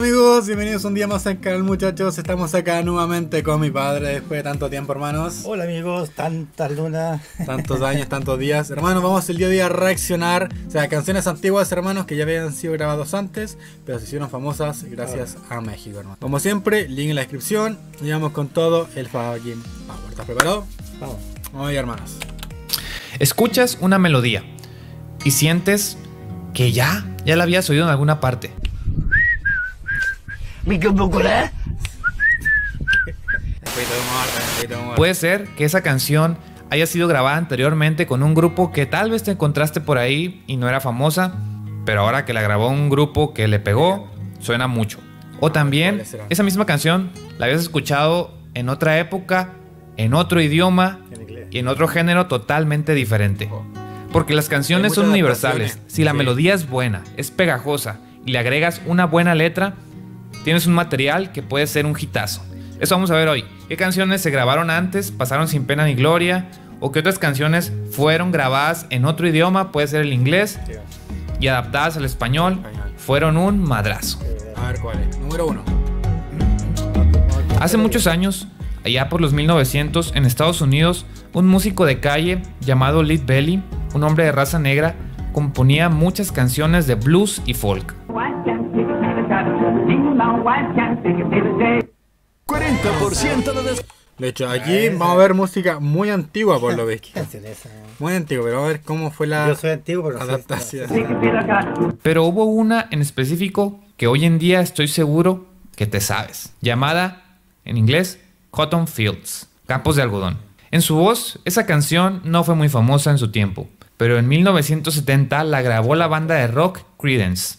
Amigos, bienvenidos un día más al canal, muchachos. Estamos acá nuevamente con mi padre después de tanto tiempo, hermanos. Hola amigos, tantas lunas, tantos años, tantos días. Hermanos, vamos el día de hoy a reaccionar, o sea, canciones antiguas, hermanos, que ya habían sido grabados antes, pero se hicieron famosas gracias a México, hermano. Como siempre, link en la descripción. Y vamos con todo el fucking power. ¿Estás preparado? vamos. Vamos allá, hermanos. Escuchas una melodía y sientes que ya la habías oído en alguna parte. Puede ser que esa canción haya sido grabada anteriormente con un grupo que tal vez te encontraste por ahí y no era famosa, pero ahora que la grabó un grupo que le pegó, suena mucho. O también esa misma canción la habías escuchado en otra época, en otro idioma y en otro género totalmente diferente. Porque las canciones son universales. Si la melodía es buena, es pegajosa y le agregas una buena letra, tienes un material que puede ser un hitazo. Eso vamos a ver hoy. ¿Qué canciones se grabaron antes, pasaron sin pena ni gloria? ¿O qué otras canciones fueron grabadas en otro idioma, puede ser el inglés, y adaptadas al español, fueron un madrazo? A ver cuál es. Número 1. Hace muchos años, allá por los 1900, en Estados Unidos, un músico de calle llamado Lead Belly, un hombre de raza negra, componía muchas canciones de blues y folk. 40% de hecho, aquí vamos a ver música muy antigua por lo visto. Muy antigua, pero vamos a ver cómo fue la Yo soy antiguo, pero adaptación. Pero hubo una en específico que hoy en día estoy seguro que te sabes, llamada en inglés Cotton Fields, Campos de Algodón. En su voz, esa canción no fue muy famosa en su tiempo, pero en 1970 la grabó la banda de rock Creedence.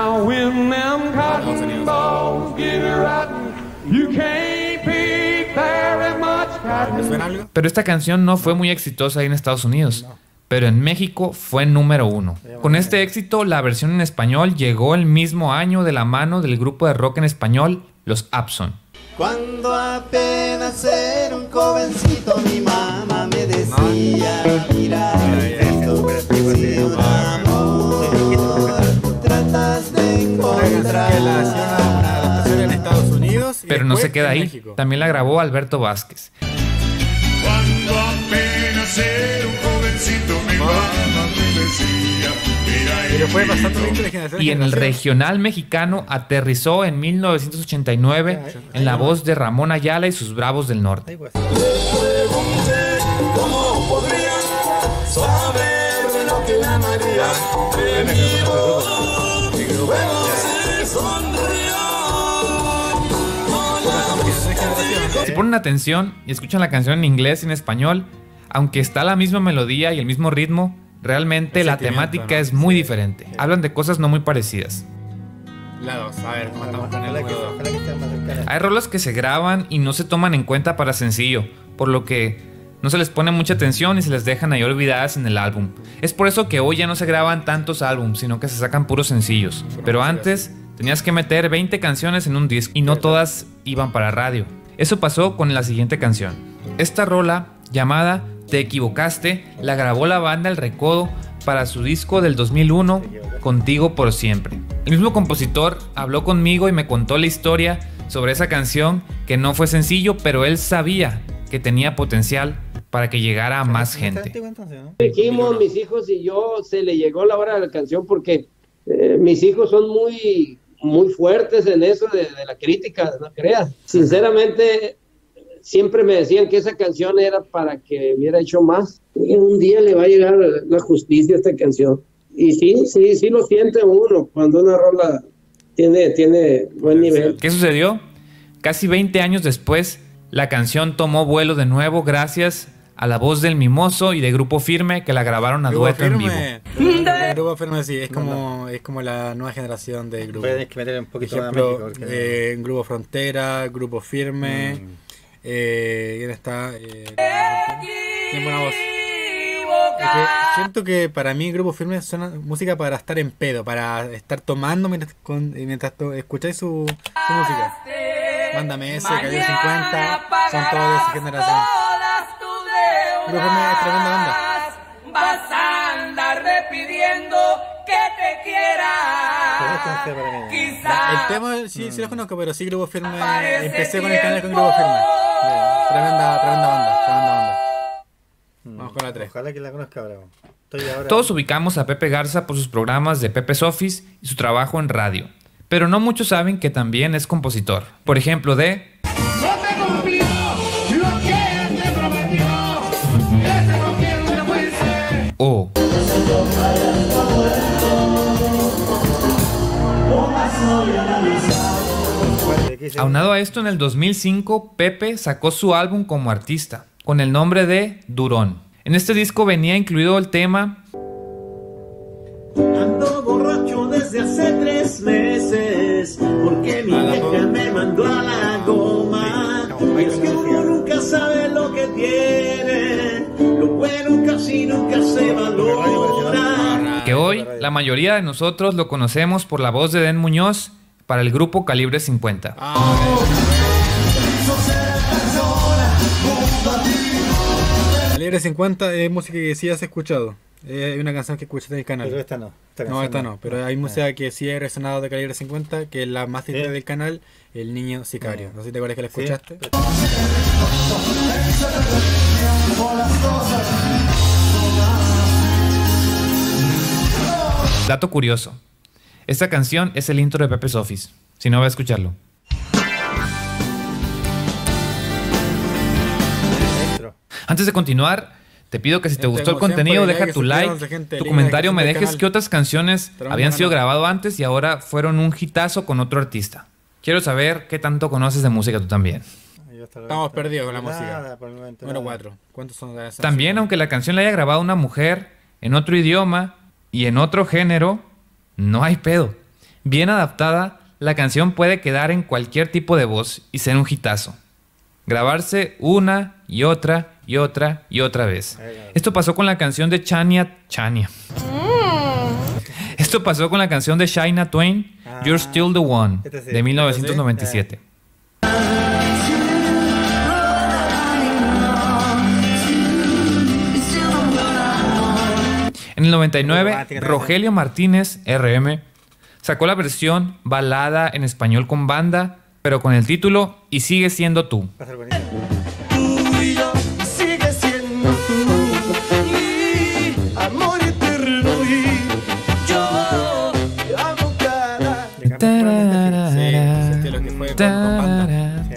Pero esta canción no fue muy exitosa ahí en Estados Unidos, pero en México fue número 1. Con este éxito, la versión en español llegó el mismo año de la mano del grupo de rock en español, los Abson. Cuando apenas era un jovencito, mi mamá me decía, mira, si un amor tratas de encontrar. Una adaptación en Estados Unidos. Pero no se queda ahí, también la grabó Alberto Vázquez. Cuando apenas era un jovencito, mi mamá me decía, mira, pero fue bastante bien de generación. Y en el regional mexicano aterrizó en 1989 en la voz de Ramón Ayala y sus Bravos del Norte. ¿cómo podría saber de lo que la María Si ponen atención y escuchan la canción en inglés y en español, aunque está la misma melodía y el mismo ritmo, realmente la temática es muy diferente. Hablan de cosas no muy parecidas. La 2, a ver, matamos con el número 2. Hay rolas que se graban y no se toman en cuenta para sencillo, por lo que no se les pone mucha atención y se les dejan ahí olvidadas en el álbum. Es por eso que hoy ya no se graban tantos álbums, sino que se sacan puros sencillos. Pero antes tenías que meter 20 canciones en un disco y no todas iban para radio. Eso pasó con la siguiente canción. Esta rola, llamada Te Equivocaste, la grabó la banda El Recodo para su disco del 2001, Contigo por Siempre. El mismo compositor habló conmigo y me contó la historia sobre esa canción, que no fue sencillo, pero él sabía que tenía potencial para que llegara a más gente. Dijimos, mis hijos y yo, se le llegó la hora de la canción porque mis hijos son muy fuertes en eso de la crítica, no creas. Sinceramente, siempre me decían que esa canción era para que hubiera hecho más. Y un día le va a llegar la justicia a esta canción. Y sí lo siente uno cuando una rola tiene buen nivel. ¿Qué sucedió? Casi 20 años después, la canción tomó vuelo de nuevo gracias a la voz del Mimoso y de Grupo Firme, que la grabaron a dueto en vivo. Grupo Firme, sí, es como la nueva generación de grupo. Puedes que meter un poquito más de Grupo Frontera, Grupo Firme. ¿Quién está? Tiene buena voz. Siento que para mí Grupo Firme suena música para estar en pedo, para estar tomando mientras escucháis su música. Mándame ese, Calle 50, son todos de esa generación. Grupo Firme es tremenda banda. Vas a andar repidiendo que te quiera. los conocía para mí. El tema sí, sí los conozco, pero sí Grupo Firme. Empecé con el canal con Grupo Firme. Tremenda banda, tremenda banda. Vamos con la 3. Ojalá que la conozca ahora. Estoy ahora... Todos ubicamos a Pepe Garza por sus programas de Pepe's Office y su trabajo en radio. Pero no muchos saben que también es compositor. Por ejemplo, de... No te cumplió lo que él te prometió. Ese no quiero no puede ser. O... Aunado a esto, en el 2005, Pepe sacó su álbum como artista, con el nombre de Durón. En este disco venía incluido el tema Ando borracho desde hace 3 meses, porque mi vieja me mandó a la goma. Y es que uno nunca sabe lo que tiene, lo bueno casi nunca se valora. que hoy la mayoría de nosotros lo conocemos por la voz de Den Muñoz para el grupo Calibre 50. Calibre 50 es música que sí has escuchado. Es una canción que escuchaste en el canal. Pero esta no. No, esta no, pero hay música que sí he resonado de Calibre 50, que es la más típica del canal, El Niño Sicario. No sé si te acuerdas que la escuchaste. Dato curioso. Esta canción es el intro de Pepe's Office. Si no, va a escucharlo. Antes de continuar, te pido que si te gustó el como contenido, siempre, deja like, tu like, suscríbanse, gente, tu linda comentario, me descripción del dejes canal. qué otras canciones Tremendo habían sido canal. grabadas antes y ahora fueron un hitazo con otro artista. Quiero saber qué tanto conoces de música tú también. Estamos perdidos con la música. Nada, por el momento, Número nada. 4. ¿Cuántos son de esas? También, aunque la canción la haya grabado una mujer en otro idioma y en otro género, no hay pedo. Bien adaptada, la canción puede quedar en cualquier tipo de voz y ser un hitazo. Grabarse una y otra y otra y otra vez. Esto pasó con la canción de Chania. Esto pasó con la canción de Shania Twain, You're Still the One, Este sí. de 1997. En el 99, Romántica, Rogelio Martínez, RM, sacó la versión balada en español con banda, pero con el título Y sigue siendo tú. Va a ser bonito. Tú y yo sigue siendo tú, mi amor eterno, y yo te amo cada... Le cambió Sí, ese estilo que fue con banda.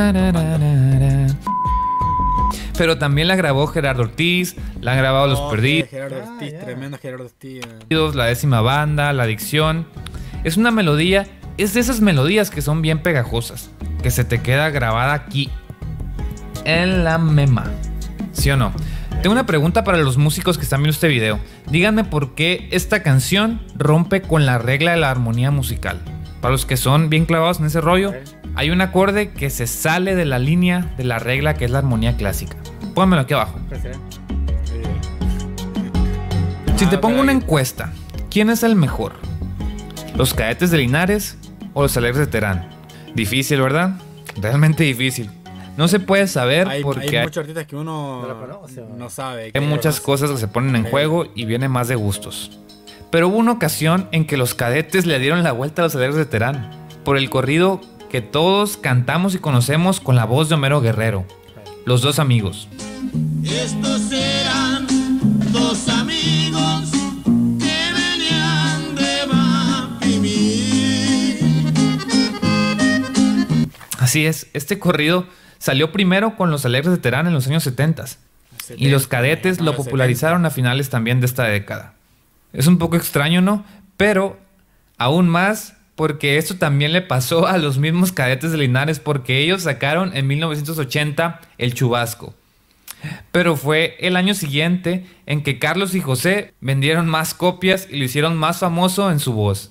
Pero también la grabó Gerardo Ortiz, la han grabado Los Oh, Perdidos, Gerardo Ortiz, tremendo Gerardo Ortiz. La Décima Banda, La Adicción. Es una melodía, es de esas melodías que son bien pegajosas, que se te queda grabada aquí, en la mema. ¿Sí o no? Tengo una pregunta para los músicos que están viendo este video. Díganme por qué esta canción rompe con la regla de la armonía musical. Para los que son bien clavados en ese rollo, hay un acorde que se sale de la línea de la regla que es la armonía clásica. Pónganmelo aquí abajo. Si te pongo una encuesta, ¿quién es el mejor? ¿Los Cadetes de Linares o los Alegres de Terán? Difícil, ¿verdad? Realmente difícil. No se puede saber porque hay muchos artistas que uno No lo conoce, ¿o no? no sabe. hay muchas cosas que se ponen en juego y viene más de gustos. Pero hubo una ocasión en que los Cadetes le dieron la vuelta a los Alegres de Terán por el corrido que todos cantamos y conocemos con la voz de Homero Guerrero, Los Dos Amigos. Estos eran 2 amigos que venían de Bapimí. Así es, este corrido salió primero con los Alegres de Terán en los años 70 y los Cadetes lo popularizaron a finales también de esta década. Es un poco extraño, ¿no? Pero aún más porque esto también le pasó a los mismos Cadetes de Linares porque ellos sacaron en 1980 El Chubasco. Pero fue el año siguiente en que Carlos y José vendieron más copias y lo hicieron más famoso en su voz.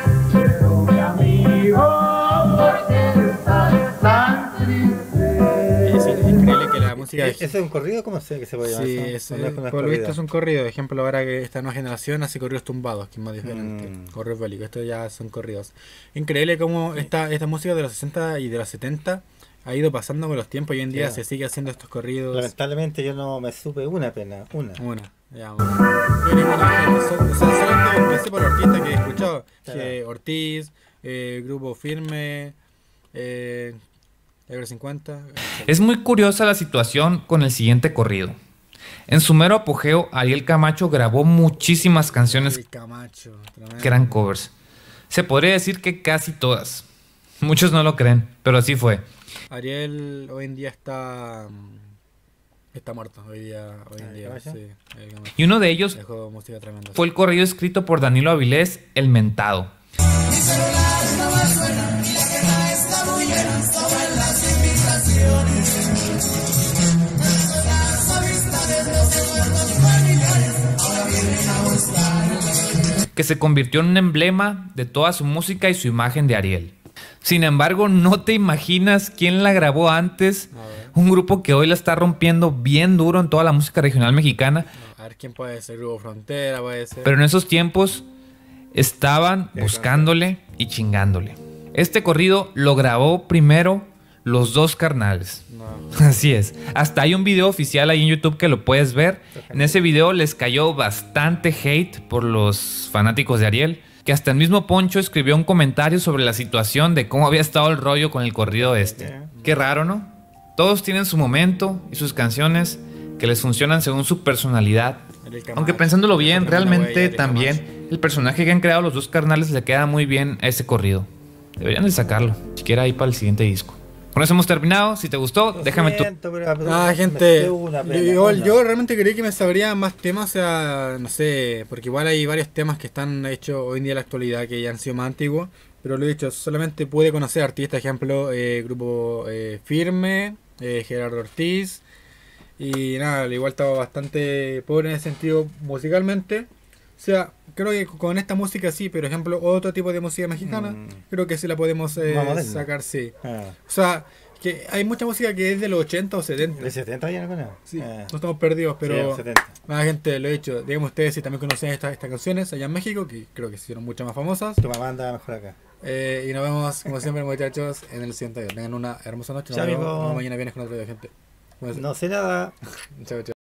Es increíble que la música ¿Ese es un corrido? ¿Cómo sé que se puede llamar? Sí, eso? No es una por lo visto corrida. es un corrido. Ejemplo, ahora que esta nueva generación hace corridos tumbados, que es más diferente. Corridos bélicos, estos ya son corridos. Increíble cómo esta música de los 60 y de los 70 ha ido pasando con los tiempos y hoy en día Sí. se sigue haciendo estos corridos. Lamentablemente yo no me supe una pena, una. Bueno, ya, bueno. Yo solamente empecé por artistas que he escuchado. Que Ortiz, Grupo Firme, Ever 50. Es muy curiosa la situación con el siguiente corrido. En su mero apogeo, Ariel Camacho grabó muchísimas canciones El Camacho. Tremendo. que eran covers. Se podría decir que casi todas. Muchos no lo creen, pero así fue. Ariel hoy en día está muerto. Hoy en día, ¿Camacho? sí. El Camacho. Y uno de ellos Dejó música tremenda. fue el corrido escrito por Danilo Avilés, El Mentado. Que se convirtió en un emblema de toda su música y su imagen de Ariel. Sin embargo, no te imaginas quién la grabó antes. A ver. Un grupo que hoy la está rompiendo bien duro en toda la música regional mexicana. A ver quién puede ser. Grupo Frontera puede ser. Pero en esos tiempos estaban buscándole y chingándole. Este corrido lo grabó primero Los Dos Carnales. No. Así es. Hasta hay un video oficial ahí en YouTube que lo puedes ver. En ese video les cayó bastante hate por los fanáticos de Ariel. Que hasta el mismo Poncho escribió un comentario sobre la situación de cómo había estado el rollo con el corrido este. Qué raro, ¿no? Todos tienen su momento y sus canciones que les funcionan según su personalidad. Ariel Camacho. Aunque pensándolo bien, Tremenda realmente huella, Ariel también Camacho. el personaje que han creado Los Dos Carnales le queda muy bien a ese corrido. Deberían de sacarlo, siquiera ahí para el siguiente disco. Con eso hemos terminado. Si te gustó, déjame tu... Gente, yo realmente creí que me sabría más temas, o sea, no sé, porque igual hay varios temas que están hechos hoy en día en la actualidad que ya han sido más antiguos, pero lo he dicho, solamente pude conocer artistas, ejemplo, Grupo Firme, Gerardo Ortiz, y nada, igual estaba bastante pobre en ese sentido musicalmente. O sea, creo que con esta música sí, pero ejemplo, otro tipo de música mexicana, creo que sí la podemos Más moderna. sacar, sí. Ah, O sea, que hay mucha música que es de los 80 o 70. ¿de 70 ya alguna? Sí, Ah, no estamos perdidos, pero sí, 70. más gente lo he dicho. Díganme ustedes si también conocen estas canciones allá en México, que creo que se hicieron mucho más famosas. Tu mamá anda mejor acá. Y nos vemos, como siempre, muchachos, en el siguiente video. Tengan una hermosa noche. Chao, Nos vemos amigo. mañana vienes con otro video, gente. No sé nada. Chao, chao.